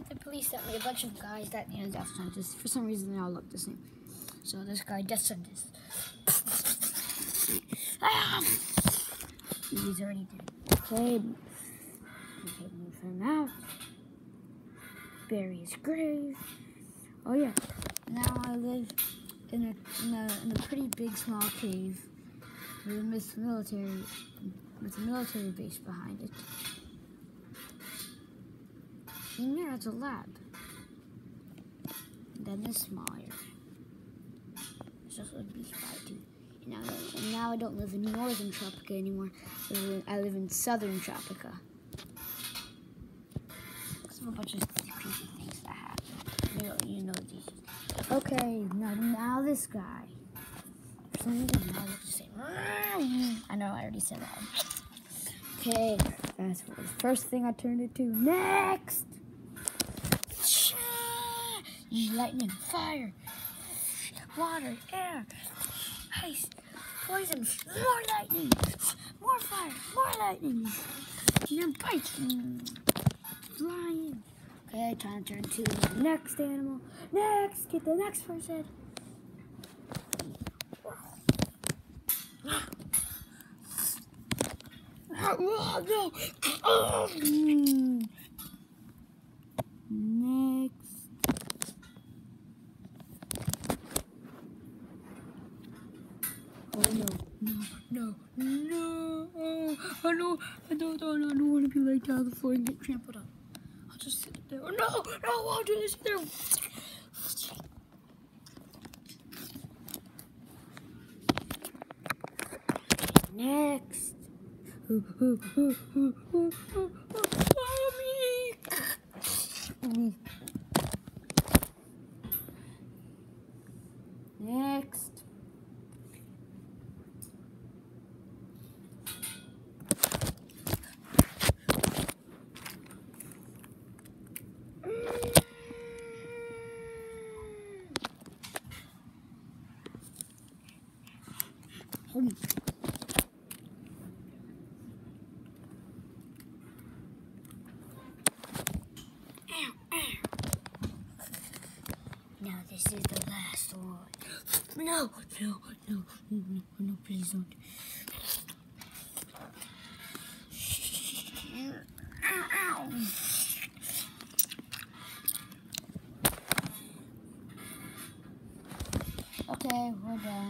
the police sent me a bunch of guys that death sentence. For some reason, they all look the same. So this guy, death sentence. He's already dead. Okay, move him out. Bury his grave. Oh yeah. Now I live in a pretty big small cave with a military base behind it. In there, it's a lab. And then this small area. There's also a beach by too. And now I don't live in northern Tropica anymore. I live in southern Tropica. There's a bunch of creepy things that happen. You know these. Okay, now this guy. For some reason, now I look the same. I know, I already said that. Okay, that's the first thing I turned it to. Next! Lightning, fire, water, air, ice, poison, more lightning, more fire, more lightning, and then bites, flying. Okay, time to turn to the next animal. Next, get the next person. Oh, no. Oh. Next. Oh no. I don't want to be laid down on the floor and get trampled on. I'll just sit there. Oh no, I'll do this there. Next. Me. Next. Now this is the last one. No, please don't.